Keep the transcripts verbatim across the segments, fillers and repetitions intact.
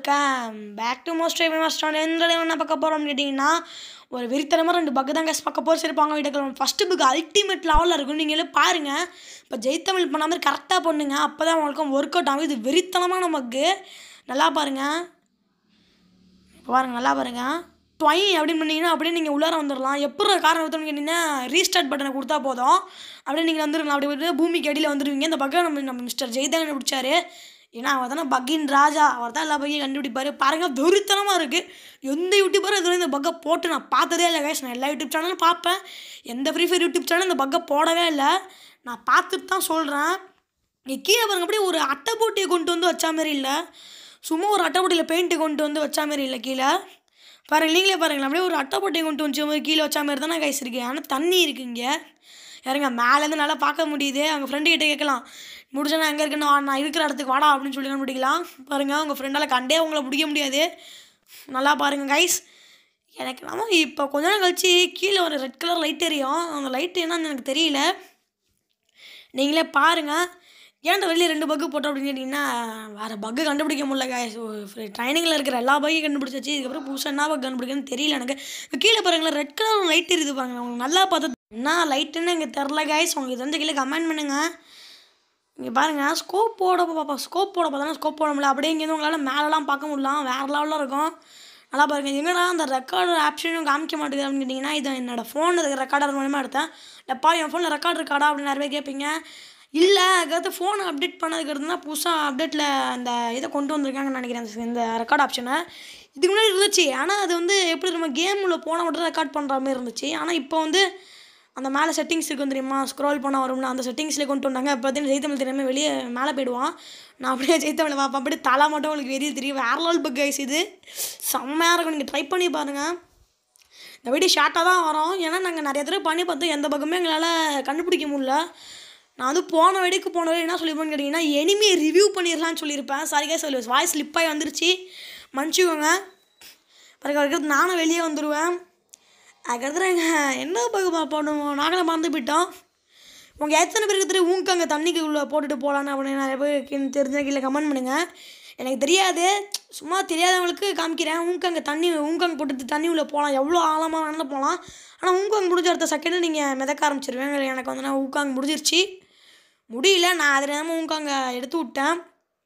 Welcome back to most master. எந்த என்ன பார்க்க போகிறோம்னு கேட்டிங்கன்னா ஒரு வெறித்தனமாக ரெண்டு பக்கு தான் கேஸ் பார்க்க போகிற சரிப்பாங்க வீட்டுக்கு. ஃபஸ்ட்டு புக் அல்டிமேட் லெவலில் இருக்கும். நீங்களே பாருங்கள். இப்போ ஜெய்தமிழ் பண்ண மாதிரி கரெக்டாக பண்ணுங்க, அப்போ தான் உங்களுக்கு ஒர்க் அவுட் ஆகும். இது வெறித்தனமான பக்கு, நல்லா பாருங்கள். இப்போ பாருங்கள், நல்லா பாருங்கள். ட்வை அப்படின்னு பண்ணிங்கன்னா அப்படியே நீங்கள் உள்ளார வந்துடலாம். எப்படி காரணம் எடுத்தோன்னு கேட்டிங்கன்னா ரீஸ்டார்ட் பட்டனை கொடுத்தா போதும், அப்படியே நீங்கள் வந்துடலாம். அப்படி போய்ட்டு பூமிக்கு அடியில் வந்துடுவீங்க. இந்த பக்கம் நம்ம நம்ம மிஸ்டர் ஜெய்தமிழ் பிடிச்சாரு. ஏன்னா அவர் தானே பக்கின் ராஜா, அவர் தான் எல்லா பக்கையும் கண்டுபிடிப்பார். பாருங்கள், வெறித்தனமாக இருக்குது. எந்த யூடியூபரும் இதுவரை இந்த பக்கை போட்டு நான் பார்த்ததே இல்லை கைஸ். நான் எல்லா யூடியூப் சேனலும் பார்ப்பேன், எந்த ஃப்ரீ ஃபயர் யூடியூப் சேனலும் இந்த பக்கை போடவே இல்லை. நான் பார்த்துட்டு தான் சொல்கிறேன். இங்கே கீழே பாருங்கள், அப்படியே ஒரு அட்டை போட்டியை கொண்டு வந்து வச்சா மாதிரி இல்லை, சும்மா ஒரு அட்டை போட்டியில் பெயிண்ட்டு கொண்டு வந்து வச்சா மாதிரி இல்லை. கீழே பாருங்கள், நீங்களே பாருங்களேன், அப்படியே ஒரு அட்டை போட்டியை கொண்டு வச்ச மாதிரி கீழே வச்சா மாதிரி தானே கைஸ் இருக்குது. ஆனால் தண்ணி இருக்குது இங்கே. யாருங்க மேலேருந்து நல்லா பார்க்க முடியுது. அவங்க ஃப்ரெண்டு கிட்டே கேட்கலாம், முடிஞ்சா எங்கே இருக்குன்னு, நான் இருக்கிற இடத்துக்கு வாடா அப்படின்னு சொல்லி கண்டுபிடிக்கலாம். பாருங்கள், உங்கள் ஃப்ரெண்டால் கண்டே உங்களை பிடிக்க முடியாது. நல்லா பாருங்கள் கைஸ். எனக்கு நம்ம இப்போ கொஞ்ச நேரம் கழிச்சு கீழே ஒரு ரெட் கலர் லைட் எரியும். அந்த லைட் என்னன்னு எனக்கு தெரியல, நீங்களே பாருங்கள். ஏன்டா வெளியே ரெண்டு பக்கு போட்டோம் அப்படின்னு கேட்டிங்கன்னா வேறு பக்கு கண்டுபிடிக்க முடியல கைஸ். ட்ரைனிங்கில் இருக்கிற எல்லா பக்கையும் கண்டுபிடிச்சாச்சு. இதுக்கப்புறம் புதுசாக என்ன பக்கு கண்டுபிடிக்கணும்னு தெரியல எனக்கு. கீழே பாருங்களேன், ரெட் கலர் லைட் எரியுது பாருங்கள். உங்களுக்கு நல்லா பார்த்தா என்ன லைட்டுன்னு எனக்கு தெரில கைஸ். உங்களுக்கு தெரிஞ்ச கீழே கமெண்ட் பண்ணுங்கள். இங்கே பாருங்கள், ஸ்கோப் போட பார்ப்பா, ஸ்கோப் போட பார்த்தா ஸ்கோப் போட முடியல. அப்படியே இங்கேருந்து உங்களால் மேலெலாம் பார்க்க முடியலாம், வேறு லெவலில் இருக்கும். நல்லா பாருங்கள். எங்கடா அந்த ரெக்கார்டர் ஆப்ஷனும் காமிக்க மாட்டேங்குது அப்படின்னு கேட்டிங்கன்னா, இது என்னோடய ஃபோனில் இருக்கிற ரெக்கார்டர் மூலமாக எடுத்தேன். இல்லைப்பா என் ஃபோனில் ரெக்கார்ட் இருக்காடா அப்படின்னு நிறைய பேர் கேட்பீங்க. இல்லை, அதுக்கடுத்து ஃபோனை அப்டேட் பண்ணதுக்கு அடுத்து புதுசாக அப்டேட்டில் அந்த இதை கொண்டு வந்திருக்காங்கன்னு நினைக்கிறேன், இந்த ரெக்கார்ட் ஆப்ஷனை. இதுக்கு முன்னாடி இருந்துச்சு, ஆனால் அது வந்து எப்படி நம்ம கேமில் போனால் மட்டும் ரெக்கார்ட் பண்ணுற மாதிரி இருந்துச்சு. ஆனால் இப்போ வந்து அந்த மேலே செட்டிங்ஸ் இருக்கும் தெரியுமா, ஸ்க்ரோல் பண்ணால் வரும்னா அந்த செட்டிங்ஸ்லேயே கொண்டு வந்தாங்க. இப்போ பார்த்தீங்கன்னா ஜெய்தமிழ் தெரியாமல் வெளியே மேலே போயிடுவான். நான் அப்படியே ஜெய்தமிழை பார்ப்பேன், அப்படியே தலை மட்டும் உங்களுக்கு வெளியே தெரியும். வேறு லெவல் பக் கைஸ், இது செம்மையாக இருக்கும். நீங்கள் ட்ரை பண்ணி பாருங்கள். இந்த வீடியோ ஷார்ட்டாக தான் வரும், ஏன்னா நாங்கள் நிறைய தடவை பண்ணி பார்த்தோம், எந்த பக்கமே எங்களால் கண்டுபிடிக்க முடியல. நான் வந்து போன வெடிக்கு போன வரை என்ன சொல்லியிருப்பேன்னு கேட்டிங்கன்னா, எனிமியை ரிவ்யூ பண்ணிடலான்னு சொல்லியிருப்பேன். சாரிக்கா சொல்லி வாய்ஸ் ஸ்லிப்பாகி வந்துருச்சு, மன்னிச்சுக்கோங்க. பிறகு அதுக்கடுத்து நானும் வெளியே வந்துடுவேன். அதுக்கடுத்து நாங்கள் என்ன பக்கம் பண்ணுவோம், நாங்களும் மறந்து போயிட்டோம். உங்கள் எத்தனை பேருக்கு தெரியும் ஊங்காங்க தண்ணிக்கு உள்ளே போட்டுட்டு போகலான்னு அப்படின்னு நிறைய பேர் தெரிஞ்ச கீழே கமெண்ட் பண்ணுங்கள். எனக்கு தெரியாது, சும்மா தெரியாதவங்களுக்கு காமிக்கிறேன். ஊங்காங்க தண்ணி ஊங்காங்க போட்டு தண்ணி உள்ளே போகலாம், எவ்வளோ ஆழமாக வேணாலும் போகலாம். ஆனால் ஊங்காங்க முடிஞ்ச அடுத்த செகண்டு நீங்கள் மிதக்க ஆரம்பிச்சிருவேன். எனக்கு வந்து நான் ஊங்காங்க முடிஞ்சிருச்சு, முடியல. நான் அதில் தான் ஊங்காங்க எடுத்து விட்டேன்.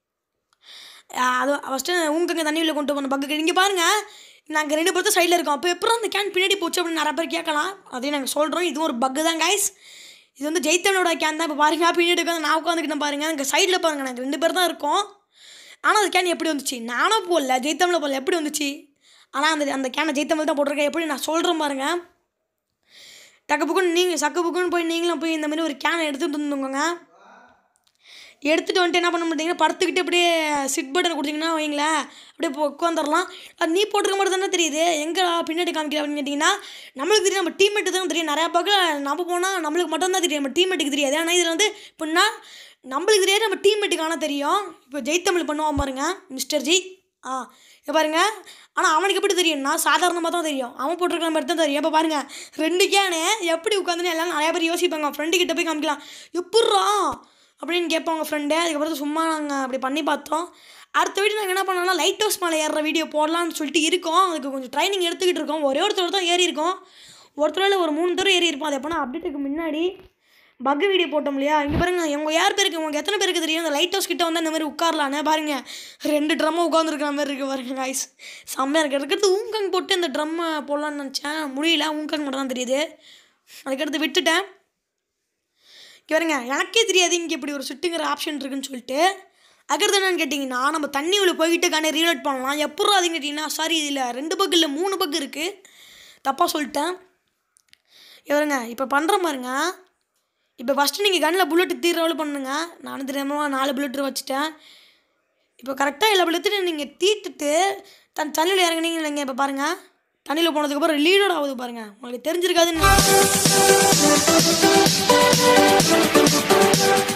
அது ஃபஸ்ட்டு ஊங்காங்க தண்ணி உள்ளே கொண்டு போன பக்கு. இங்கே பாருங்கள், நாங்கள் ரெண்டு பேர்த்தும் சைடில் இருக்கோம். அப்போ எப்போ அந்த கேன் பின்னாடி போச்சு அப்படின்னு நிறைய பேர் கேட்கலாம். அதையும் நாங்கள் சொல்கிறோம், இதுவும் ஒரு பக்கு தான் கைஸ். இது வந்து ஜெய்தமிழோட கேன் தான். இப்போ பாருங்கள், பின்னாடி உட்காந்து நான் உட்காந்துக்கிட்டேன் பாருங்கள். அங்கே சைடில் பாருங்கள், நாங்கள் ரெண்டு பேர் தான் இருக்கோம். ஆனால் அந்த கேன் எப்படி வந்துச்சு, நானும் போடல, ஜெய்தமிழை போடல, எப்படி வந்துச்சு. ஆனால் அந்த அந்த கேனை ஜெய்தமிழ் தான் போட்டிருக்கேன். எப்படி நான் சொல்கிறேன் பாருங்கள். டக்கு புக்குன்னு நீங்கள் சக்கு புக்குன்னு போய் நீங்களும் போய் இந்த மாதிரி ஒரு கேனை எடுத்துகிட்டு வந்துக்கோங்க. எடுத்துகிட்டு வந்துட்டு என்ன பண்ண மாட்டீங்கன்னா, படுத்துக்கிட்டு அப்படியே சிட் பட்டன் கொடுத்தீங்கன்னா வைங்களேன், அப்படியே உட்காந்துடலாம். அது நீ போட்டிருக்க மாதிரி தானே தெரியுது, எங்கே பின்னாடி காமிக்கிற அப்படின்னு கேட்டிங்கன்னா நம்மளுக்கு தெரியும், நம்ம டீம்மேட்டு தான் தெரியும். நிறையா பக்கம் நம்ம போனால் நம்மளுக்கு மட்டும்தான் தெரியும், நம்ம டீம்மேட்டுக்கு தெரியாது. ஆனால் இதில் வந்து இப்படின்னா நம்மளுக்கு தெரியாது, நம்ம டீம்மேட்டுக்கான தெரியும். இப்போ ஜெய்தமிழ் பண்ணுவான் பாருங்க, மிஸ்டர் ஜி. ஆ இப்போ பாருங்கள். ஆனால் அவனுக்கு எப்படி தெரியும்னா சாதாரணமாக தான் தெரியும், அவன் போட்டிருக்கிற மாதிரி தான் தெரியும். இப்போ பாருங்கள், ரெண்டு கேனு எப்படி உட்காந்துன்னு எல்லாம் நிறையா பேர் யோசிப்பாங்க. ஃப்ரெண்டு கிட்ட போய் காமிக்கலாம், எப்பட்றா அப்படின்னு கேட்பாங்க ஃப்ரெண்டு. அதுக்கப்புறம் சும்மா நாங்கள் அப்படி பண்ணி பார்த்தோம். அடுத்த வீடியோ நாங்கள் என்ன பண்ணோம்னா லைட் ஹவுஸ் மேலே ஏறுற வீடியோ போடலான்னு சொல்லிட்டு இருக்கோம். அதுக்கு கொஞ்சம் ட்ரைனிங் எடுத்துக்கிட்டு இருக்கோம். ஒரே ஒருத்தர் தான் ஏறி இருக்கோம், ஒருத்தரில் ஒரு மூணு தடவை ஏறி இருப்போம். அது எப்போனா அப்டேட்டுக்கு முன்னாடி பக்கு வீடியோ போட்டோம் இல்லையா. இங்கே பாருங்கள், எங்கள் யார் பேருக்கு உங்களுக்கு எத்தனை பேருக்கு தெரியும் இந்த லைட் ஹவுஸ் கிட்டே வந்து இந்த மாதிரி உட்காரலான்னு பாருங்கள். ரெண்டு ட்ரம்மை உட்காந்துருக்கிற மாதிரி இருக்குது பாருங்க காய்ஸ், செம்மையாக இருக்குது. அதுக்கடுத்து ஊங்காங் போட்டு இந்த ட்ரம்மை போடலான்னு நினச்சேன், முடியல. ஊங்காங் மட்டும் தான் தெரியுது, அதுக்கடுத்து விட்டுட்டேன். இங்கே பாருங்க, எனக்கே தெரியாது இங்கே இப்படி ஒரு சுட்டுங்கிற ஆப்ஷன் இருக்குன்னு சொல்லிட்டு. அதுக்கடுத்து என்னென்னு கேட்டிங்கன்னா, நம்ம தண்ணி உள்ள போய்கிட்டு கானே ரீலோட் பண்ணலாம். எப்போ அதுன்னு கேட்டிங்கன்னா, சாரி இதில் ரெண்டு பக்கு இல்லை மூணு பக்கு இருக்குது, தப்பாக சொல்லிட்டேன். இவருங்க இப்போ பண்ணுற பாருங்க. இப்போ ஃபஸ்ட்டு நீங்கள் கண்ணில் புல்லெட்டு தீர்றவளவு பண்ணுங்க. நானும் தெரியாமல் நாலு புல்லெட்டு வச்சுட்டேன். இப்போ கரெக்டாக எல்லா புல்லெட்டும் நீங்கள் தீட்டுட்டு தன் தண்ணியில் இறங்குனீங்க இல்லைங்க. இப்போ பாருங்கள், தண்ணியில் போனதுக்கப்புறம் லீடோட ஆகுது பாருங்கள், உங்களுக்கு தெரிஞ்சிருக்காதுன்னு